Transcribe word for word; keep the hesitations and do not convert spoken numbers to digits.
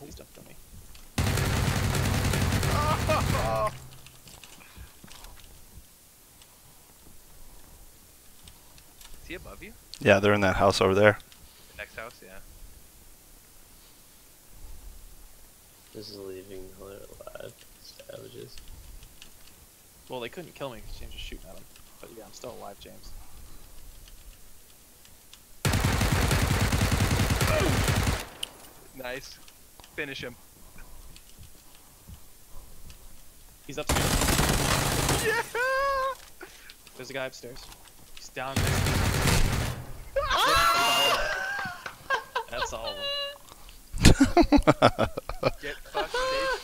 Please don't kill me. Is he above you? Yeah, they're in that house over there. The next house, yeah. This is leaving Miller alive. Savages. Well, they couldn't kill me because James was shooting at him. But yeah, I'm still alive, James. Nice. Finish him. He's upstairs. Yeah! There's a guy upstairs. He's down there. That's all of them. Get fucked, Dave.